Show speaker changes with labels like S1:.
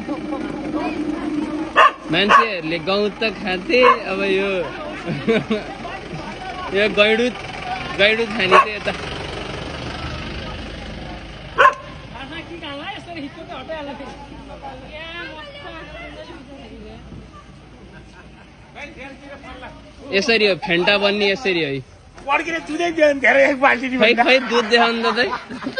S1: मान्छेहरूले गहुँत त खान्थे अब यो यो गैडुत खाने चाहिँ यता यसरी हो फेन्टा बन्ने यसरी है खै दुध देखाउनु त